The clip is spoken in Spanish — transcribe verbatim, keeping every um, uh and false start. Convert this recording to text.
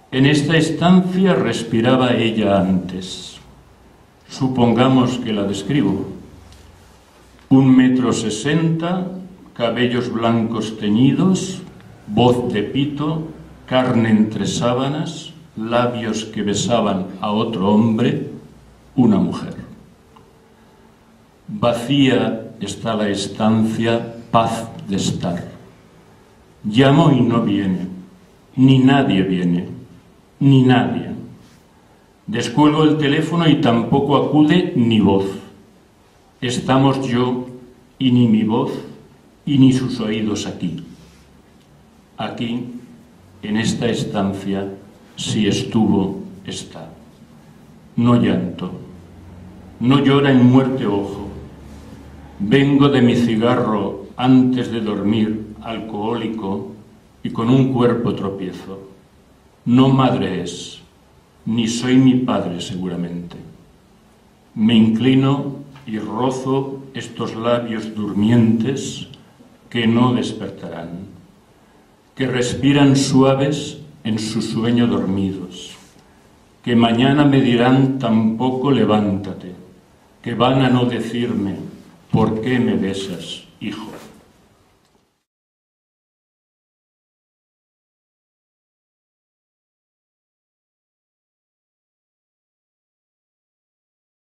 En esta estancia respiraba ella antes. Supongamos que la describo. Un metro sesenta, cabellos blancos teñidos, voz de pito, carne entre sábanas, labios que besaban a otro hombre, una mujer. Vacía está la estancia, paz de estar. Llamo y no viene, ni nadie viene, ni nadie. Descuelgo el teléfono y tampoco acude ni voz. Estamos yo y ni mi voz y ni sus oídos aquí. Aquí, en esta estancia, si estuvo, está. No llanto, no llora en muerte ojo. Vengo de mi cigarro antes de dormir, alcohólico, y con un cuerpo tropiezo. No madre es, ni soy mi padre seguramente. Me inclino y rozo estos labios durmientes que no despertarán, que respiran suaves en su sueño dormidos, que mañana me dirán tampoco levántate, que van a no decirme, ¿por qué me besas, hijo?